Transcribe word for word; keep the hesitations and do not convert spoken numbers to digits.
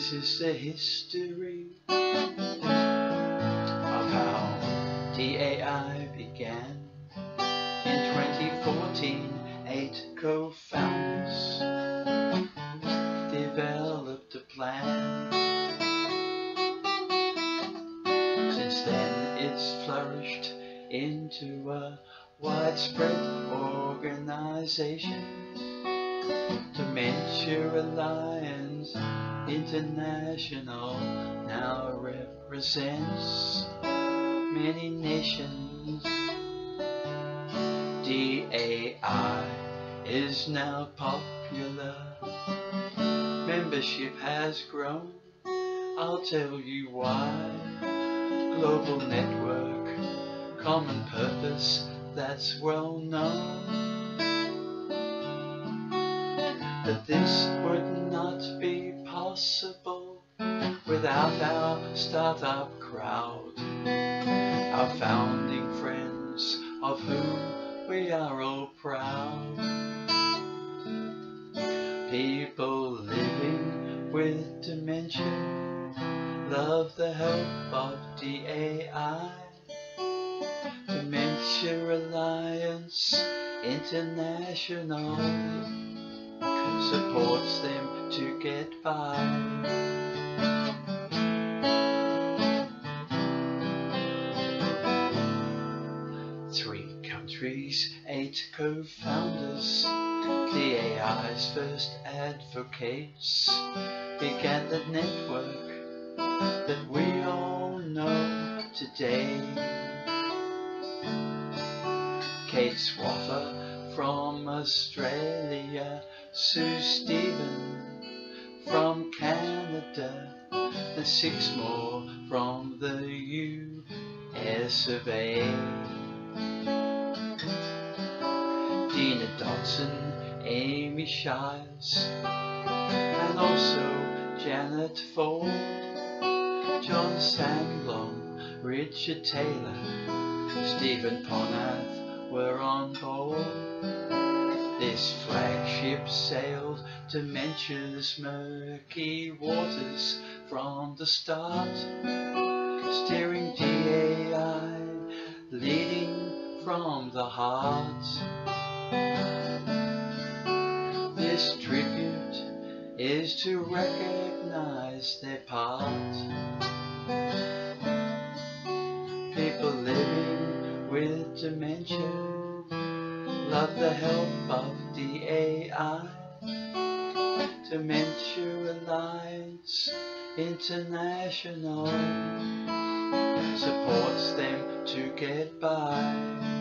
This is the history of how D A I began. In twenty fourteen, eight co-founders developed a plan. Since then it's flourished into a widespread organization. Dementia Alliance International now represents many nations. D A I is now popular. Membership has grown. I'll tell you why. Global network, common purpose, that's well known. But this would not be possible without our startup crowd, our founding friends of whom we are all proud. People living with dementia love the help of D A I. Dementia Alliance International supports them to get by. Three countries, eight co-founders, D A I's first advocates, began the network that we all know today. Kate Swaffer from Australia, Sue Stephen from Canada, and six more from the U S of A. Dina Dodson, Amy Shires, and also Janet Ford, John Sandblom, Richard Taylor, Stephen Ponath were on board. This flagship sailed dementia's murky waters from the start, steering D A I, leading from the heart. This tribute is to recognize their part. People living with dementia love the help of D A I. Dementia Alliance International supports them to get by.